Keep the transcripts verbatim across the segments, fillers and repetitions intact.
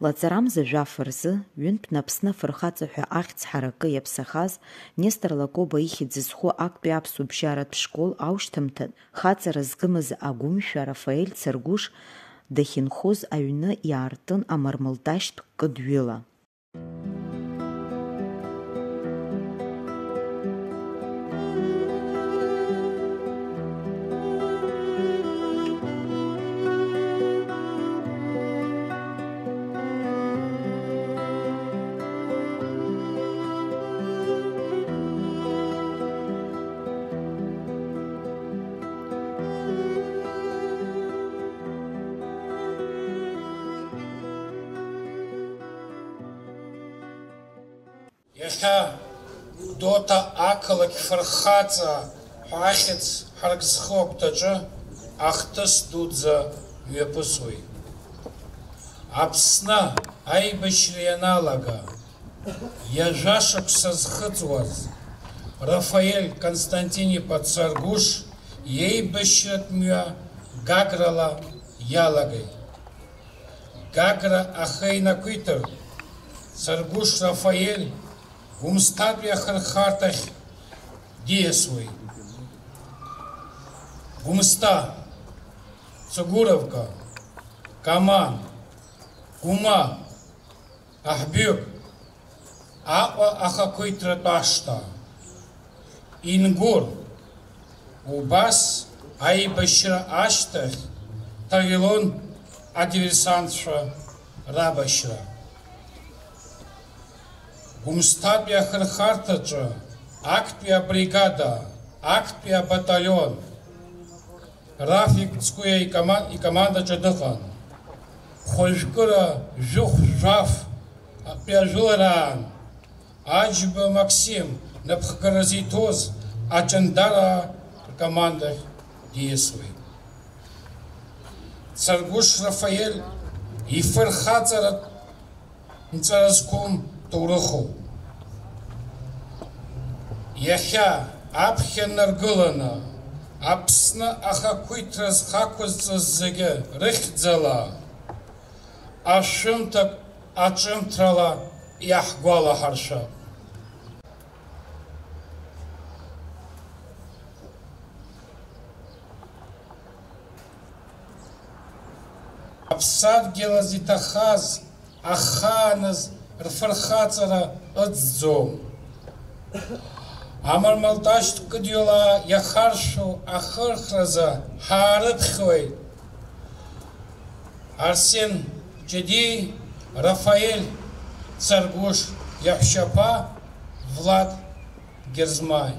Лаҵарамза жәаф рзы, ҩынтә Аԥсны афырхаҵа ҳәа ахьӡ ҳаракы иаԥсахаз, Нестор Лакоба ихьӡ зызху актәи аԥсуа бжьаратә школ аушьҭымҭан хаҵара згымыз агәымшәа Рафаель Царгәыш дахьынхоз аҩны иаартын амармалташьтә кыдҩыла. Иахьа Дота ақалақь фырхаҵа ҳәа ахьӡ ҳаргзхо агәҭаҿы ахҭыс дуӡӡа мҩаԥысуеит. Аԥсны аибашьра ианалага, иажәа шықәса зхыҵуаз Рафаель Константин-иԥа Царгәыш иеибашьратә мҩа Гаграла иалагеит. Гагра ахы инақәиҭыр, Царгәыш Рафаель Гәымсҭатәи ахырхарҭахь диасуеит. Гәымсҭа, Ҵәыгәыровка, Каман, Гәыма, Аҳбҩык, Аҟәа ахақәиҭтәратә ашҭа, Ингәыр, убас аибашьра ашьҭахь ҭагелон адиверсантцәа рабашьра. Гәымсҭатәи ахырхарҭаҿы актәи абригада, актәи абаталион Рафик Цкуиа икомандаҿы дыҟан. Хәажәкыра Жәыхә Жәаф атәи ажәылараан Аџьба Максим напхгаразы иҭоз аҷандара ркомандахь диасуеит. Царгәыш Рафаель ифырхаҵаратә нҵәара зқәым ҭоурыхуп. Иахьа аԥхьа наргыланы Аԥсны ахақәиҭра зхақәызҵаз зегьы рыхьӡала ашәымҭак аҿымҭрала иаҳгәалаҳаршәап. Аԥсадгьыл иҭахаз ахааназ рфырхаҵара ыӡӡом. Амармалташьтә кыдҩыла иахаршәу ахырхразы ҳаарыԥхьоит. Арсен Ҷыди, Рафаель Царгәыш иаҳәшьаԥа Влад Герзмаи.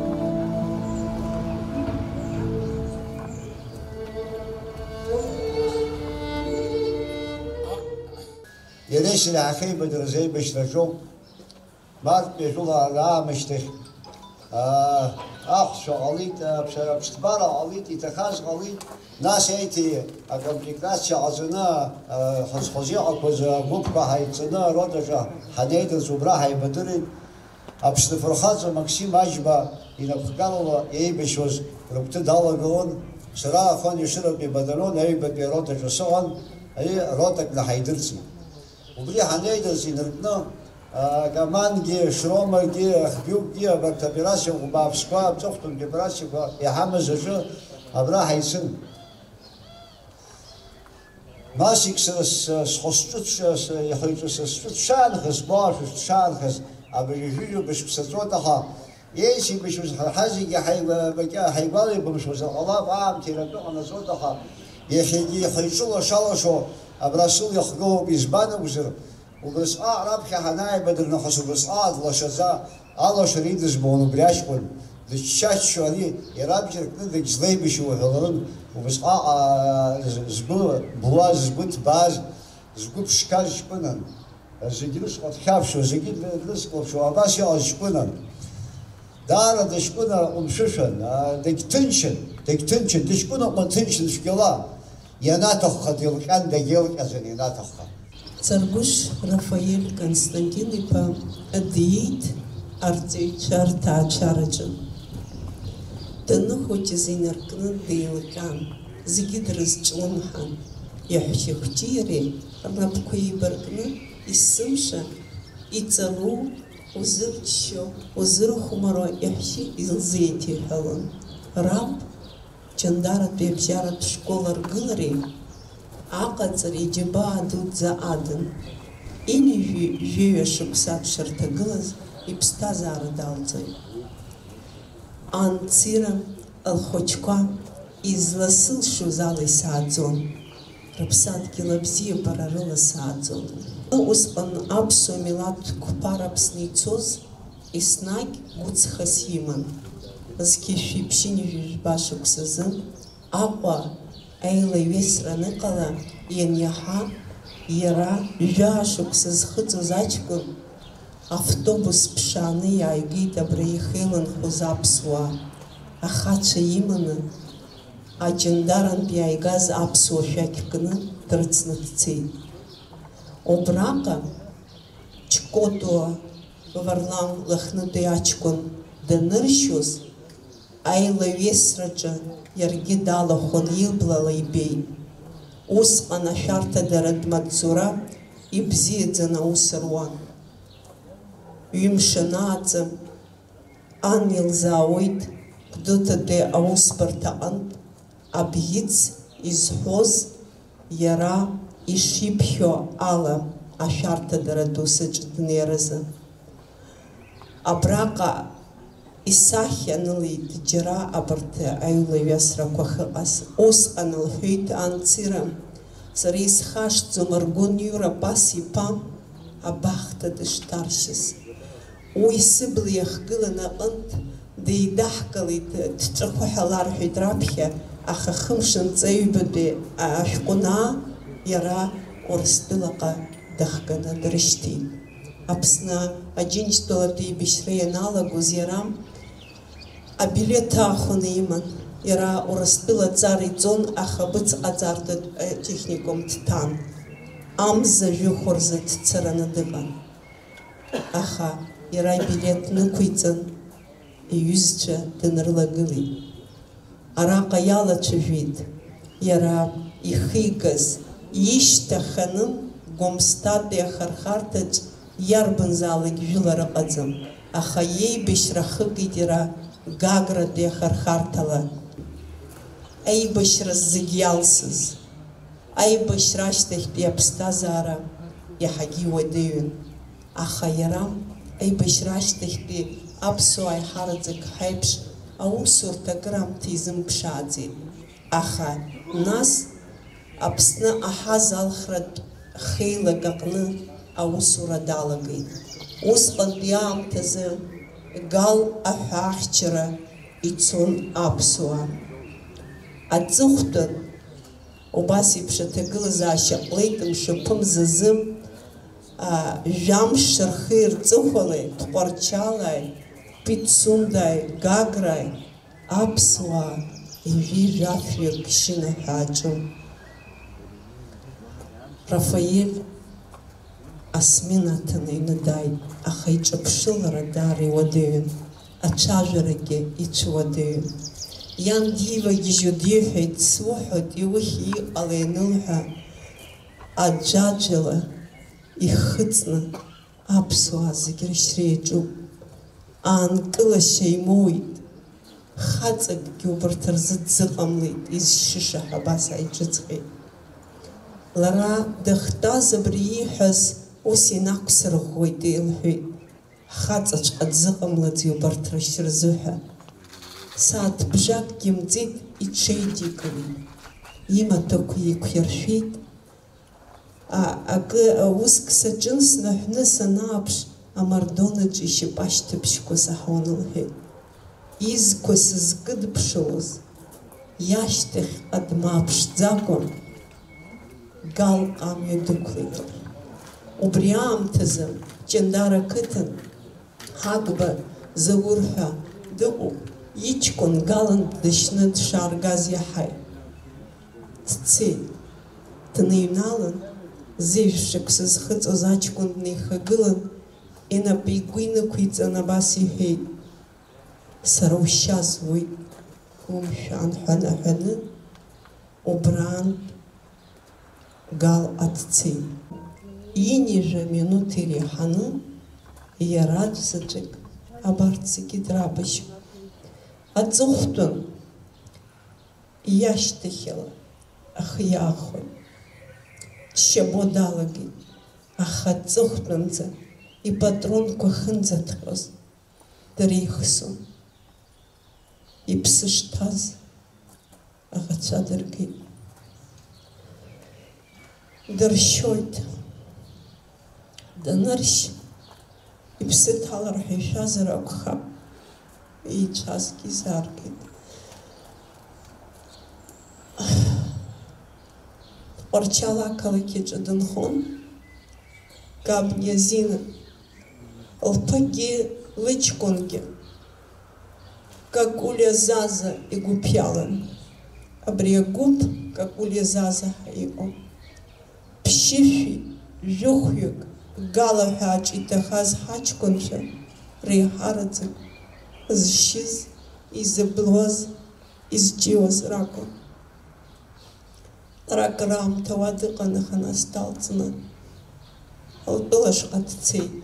Иареишьара ҳахьеибадырыз аибашьраҿоуп. Мартәи ажәылара аамышьҭахь аҳәсәа ҟалит, аԥшьҭбара ҟалит, иҭахаз ҟалит. Нас еиҭа акомплектациа ҟаҵаны ҳазхәаз иҟақәаз агәыԥқәа ҳаидҵаны аротаҿы ҳанеидырц убра ҳаибадырит. Аԥсны афырхаҵа Максим Аџьба инапхгарала еибашьуаз рыгәҭы далагылон. Сара Афон Ешыратәи батальон аҩбатәи аротаҿы сыҟан, ротакны ҳаидырцит. Убри ҳанеидырц инаркны Камангьы, Шромагьы, Аҳбҩыкгьы абарҭ аоперациақәа бааԥсқәа, аҵыхәтәантәи операциақәа иҳамаз аҿы абра ҳаицын. Масик сара схәы-сҿы ихы-иҿы сҿы дшаанхаз, сгәалашәа дшаанхаз, абыржәыжәҩыба шықәсаҵоҭаха еицеибашьуаз ҳара зегьы ҳаигәалаибамшәоз ҟалап аамҭа иратәы ҟанаҵоҭаха иахьагьы ихы-иҿы лаша-лашо абра сыл иахгылоуп. Избан акәзар, убасҟак раԥхьа ҳанааибадыр нахыс убасҟак длашаӡа алашара идызбон убри аҷкәын. Дычча-ччо ари иара абџьар кны дагьзлеибашьуа уҳәаларын. Убасҟак згәы блуаз, згәы ҭбааз, згәы ԥшқаз ҷкәынан. Зегьы рышҟа дхьаԥшуа, зегьы дрыцклаԥшуа, абас иҟаз ҷкәынан. Даара дыҷкәына ҟәымшәышәан, дагьҭынчын, дагьҭынчын, дыҷкәына ҟәа ҭынчын цәгьала. Ианаҭахха дилҟьан, дагьеилҟьаӡан ианаҭахха. Царгәыш Рафаель Константин-иԥа диит арҵаҩцәа рҭаацәараҿы. Даныхәыҷыз инаркны деилҟьан, зегьы дрызҿлымҳан. иаҳәшьахәҷи иареи рнапқәа еибаркны есымша иҵару, узырччо, узырхәмаруа иаҳәшьа илзеиҭеиҳәалон. Раб ҷандаратәи абжьаратә школ аргылареи аҟаҵареи иџьабаа дуӡӡа адын. Инижәи жәеҩа шықәса дшырҭагылаз иԥсҭазаара далҵоит. Анцира лхәыҷқәа изласылшоз ала исааӡон, рыԥсадгьыл абзиабара рыласааӡон. Усҟан аԥсуа милаҭ қәԥара Аԥсны ицоз еснагь гәыҵхас иман. Зқьи шәиԥшьынижәи жәба шықәсазы Аҟәа аилаҩесра аныҟала ианиаҳа иара жәаа шықәса зхыҵуаз аҷкәын автобус ԥшааны иааигеит абра ихеиланхоз аԥсуаа. Ахацәа иманы аҷандарантә иааигаз аԥсуа шәақь кны дрыцны дцеит. Убраҟа Ҷкотуа Варлам Лыхнытәи аҷкәын даныршьоз аилаҩесраҿы иаргьы далахәын, илблала ибеит. Усҟан ашәарҭадаратә маҵзура ибзиаӡаны аус руан. Ҩымш анааҵы ан илзаауеит Гәдоуҭатәи аусбарҭа аҟнытә абӷьыц изҳәоз иара ишиԥхьо ала ашәарҭадаратә усаҿы днеиразы. Абраҟа исахьа нылеит џьара абарҭ аилаҩасрақәа хыҟаз. Усҟан лҳәеит Анцира, сара исхашҭӡом Аргәын Иура Пас-иԥа абахҭа дышҭаршьыз. Уи сыбла иахгыланы аҟнытә деидаҳкылеит, дҿахәҳәа ларҳәеит раԥхьа, аха хымшынҵаҩбатәи ашәҟәнаа иара Урыстәылаҟа дахганы дрышьҭит. Аԥсны Аџьынџьтәылатәи еибашьра ианалагоз иара абилеҭ аахәаны иман. Иара Урыстәыла аҵара иҵон, аха быҵҟаҵартә техникум дҭан. Амза жәохә рзы дцараны дыҟан. Аха иара ибилеҭ нықәиҵан, иҩызцәа дынрылагылеит. Араҟа иалацәажәеит иара ихигаз ишьҭаханы Гәымсҭатәи ахархарҭаҿ иарбанзаалак жәылар ыҟаӡам. Аха иеибашьра хыкит иара Гагратәи ахархарҭала. Аибашьра зегь иалсыз, аибашьра ашьҭахьтәи аԥсҭазаара иаҳагьы иуадаҩын. Аха иара аибашьра ашьҭахьтәи аԥсуаа аиҳараӡак ҳаиԥш аусурҭа акыраамҭа изымԥшааӡеит. Аха нас Аԥсны аҳаз алхратә хеилак аҟны аусура далагеит. Усҟантәи аамҭазы Гал аҳәа ахьчара ицон аԥсуаа. Аҵыхәтәан убас еиԥш аҭагылазаашьа ҟалеит мшаԥымзазы жәамш рхы ирҵыхәалеит Тҟәарчалааи, Пицундаи, Гаграи аԥсуаа ижәи жәафҩык шьынаҳәааҿы. Рафаель асмина аҭаны аҩны дааит, аха иҿаԥшылара даара иуадаҩын, ацәажәарагьы ицәуадаҩын. Иан дивагьежьуа диҳәеит, суҳәоит иухьи иҟала ианылҳәа, аӡәаӡәала ихыҵны аԥсуаа зегьы рышьра иаҿуп. Аанкылашьа имоуит, хаҵакгьы убарҭ рзы дзыҟамлеит, изшьышаҳәа абас ааиҿыҵҟьеит. Лара дахьтәаз абри ииҳәаз ус инақәсырӷәӷәеит илҳәеит, хаҵаҵәҟьа дзыҟамлаӡеи убарҭ рышьра рзыҳәа. Сааҭ бжакгьы мҵит, иҽеидикылеит, имаҭәақәа еиқәиршәеит. Акы уск саҿын снаҳәны санааԥш, амардонаҿ ишьапы ашьҭыбжьқәа саҳауан лҳәеит. Изқәа сызкыдԥшылоз иашьҭахьҟа дмааԥшӡакәа Гал амҩа дықәлеит. Убри аамҭазы Ҷандара қыҭан Ҳагба Заур ҳәа дыҟоуп, иҷкәын Галантә дышьны дшааргаз иаҳаит. Дцеит, дныҩналан, зежә шықәса зхыҵуаз аҷкәын днеихагылан, инапы игәы инықәиҵан абас иҳәеит, сара ушьа зуит, умшәан ҳәа наҳәаны, убраантә гал атцеит. Инижа минут иреиҳаны иара аӡәзаҵәык абарҭ зегьы драбашьып. Аҵыхәтәан иашьҭахьала ахы иаахәоит. Дшьабо далагеит, аха аҵыхәтәанӡа ипатронқәа хынӡаҭҟьоз дреихсон. Иԥсы шҭаз аӷацәа дыргеит. Дыршьоит. Даныршь, иԥсы ҭалар ҳәа ишәазар акәхап, еицәазгьы изааргеит. Тҟәарчал ақалақь аҿы дынхон, Габниазина, лԥыкгьы лыҷкәынгьы, Какулиа Заза игәыԥ иалан. Абри агәыԥ Какулиа Заза ҳәа иҟоуп. Ԥшьышәи жәыхәҩык гала ҳәа аҿ иҭахаз ҳаҷкәынцәа реиҳараӡак зшьыз, изыблуаз, изҷиуаз ракәын. Ракраамҭа уа дыҟан, аха нас далҵны лтәылашҟа дцеит.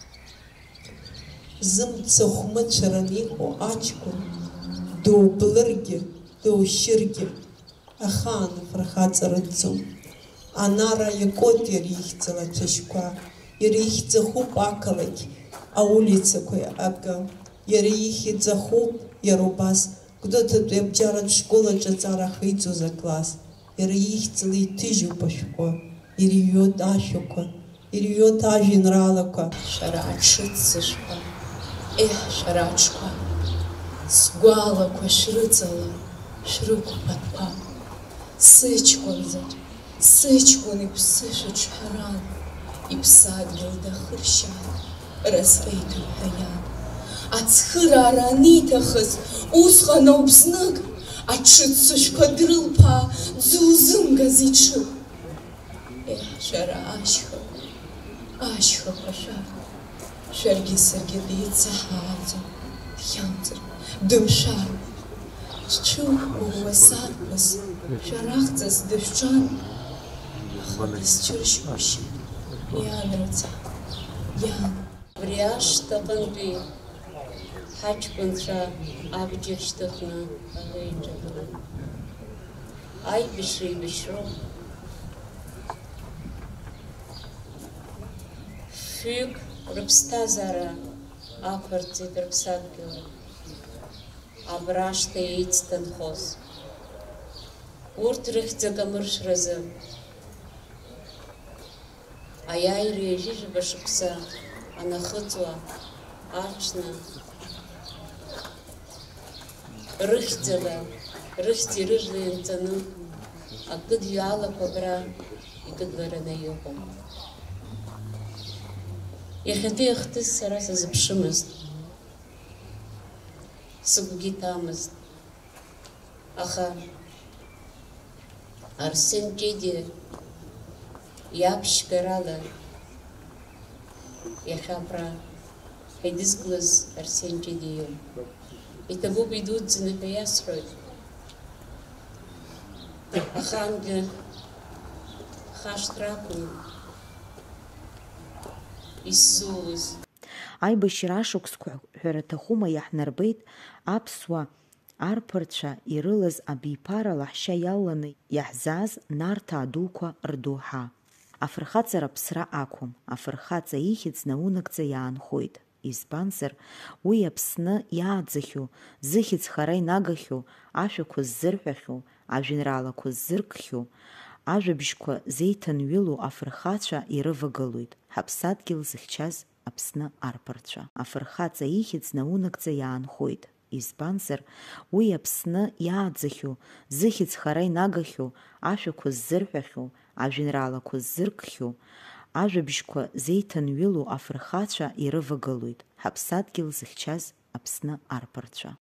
Зымца хәмыцәаран иҟоу аҷкәын дублыргьы, душьыргьы ахаан афырхаҵа рыдҵом. Анара иакоит иара ихьӡала ацәашьқәа, иара ихьӡахуп ақалақь, аулицақәа акы, иара ихьӡахуп иара убас Гәдоуҭатәи абџьаратә школ аҿы аҵара ахиҵоз акласс, иара ихьӡала иҭыжьуп ашәҟәы, ирҩуеит ашәақәа, ирҩуеит ажәеинраалақәа. Шәара аҽыццышәқәа, еҳ, шәара аҽқәа, сгәалақәа шәрыҵала, шәрықәԥатәқәа, сыҷкәынзар, сыҷкәын иԥсы шәыҿҳәаран, иԥсы адгьыл дахыршьаан, разҟеиҭуп ҳәа иан. Ацхыраара аниҭахыз, усҟан ауп знык, аҽыццышәқәа дрылԥаа, дзузымгаз иҽы. Еҳ, шәара ашьхақәа, ашьхақәа шәара, шәаргьы саргьы деицаҳааӡом, дхьамҵыр, дымшәароуп. Шәҽыӷәӷәауа сарԥыс, шәарахҵас дышәҿан, аха дысчыршьушьа, иан рыца, иан. Абри ашҭаҟынтәи ҳаҷкәынцәа абџьар шьҭыхны аӷеиҿагылан. Аибашьра еибашьроуп. Фҩык рыԥсҭазаара ақәырҵеит рыԥсадгьыл. Абра ашҭа еицҭанхоз. Урҭ рыхьӡ амыршразы аиааира ҩажәижәаба шықәса анахыҵуа аҽны рыхьӡала, рыхьӡи рыжәлеи ианҵаны акыдҩ алақәа абра икыдлараны иҟоуп. Иахьатәи ахҭыс сара сазыԥшымызт, сыгәгьы ҭамызт, аха Арсен Ҷиди иаԥшьгарала иахьа абра ҳаидызкылаз Арсен Ҷиди иоуп. Иҭабуп идуӡӡаны ҳәа иасҳәоит. Ахангьы хашҭра акәым исзууз. Аибашьра ашықәсқәа ҳәара аҭахума иаҳнарбеит аԥсуа арԥарцәа ирылаз абиԥара лаҳәшьа иалланы иаҳзааз Нарҭаа дуқәа рдоуҳа. Афырхаҵара ԥсра ақәым, афырхаҵа ихьӡ наунагӡа иаанхоит. Избанзар, уи Аԥсны иааӡахьоу, зыхьӡ хара инагахьоу, ашәақәа ззырҳәахьоу, ажәеинраалақәа ззыркхьоу, ажәабжьқәа зеиҭанҩылоу афырхацәа ирывагылоит, ҳаԥсадгьыл зыхьчаз Аԥсны арԥарцәа. Афырхаҵа ихьӡ наунагӡа иаанхоит. Избанзар, уи Аԥсны иааӡахьоу, зыхьӡ хара инагахьоу, ашәақәа ззырҳәахьоу, ажәеинраалақәа ззыркхьоу, ажәабжьқәа зеиҭанҩылоу афырхацәа ирывагылоит, ҳаԥсадгьыл зыхьчаз Аԥсны арԥарцәа.